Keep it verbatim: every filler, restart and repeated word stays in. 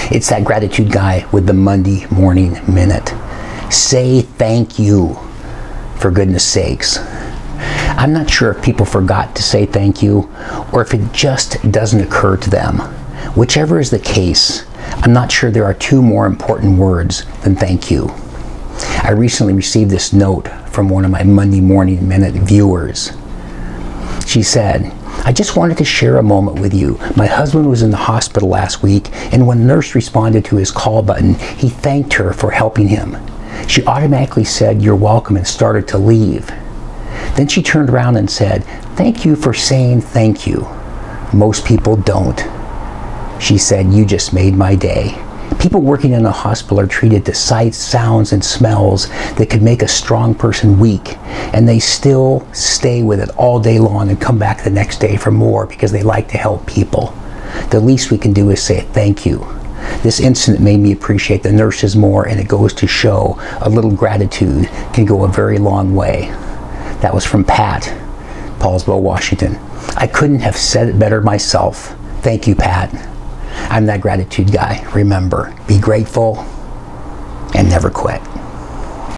It's that gratitude guy with the Monday Morning Minute. Say thank you, for goodness sakes. I'm not sure if people forgot to say thank you or if it just doesn't occur to them. Whichever is the case, I'm not sure there are two more important words than thank you. I recently received this note from one of my Monday Morning Minute viewers. She said, I just wanted to share a moment with you. My husband was in the hospital last week, and when the nurse responded to his call button, he thanked her for helping him. She automatically said, you're welcome, and started to leave. Then she turned around and said, thank you for saying thank you. Most people don't. She said, you just made my day. People working in a hospital are treated to sights, sounds, and smells that could make a strong person weak, and they still stay with it all day long and come back the next day for more because they like to help people. The least we can do is say thank you. This incident made me appreciate the nurses more, and it goes to show a little gratitude can go a very long way. That was from Pat, Paulsboro, Washington. I couldn't have said it better myself. Thank you, Pat. I'm that gratitude guy. Remember, be grateful and never quit.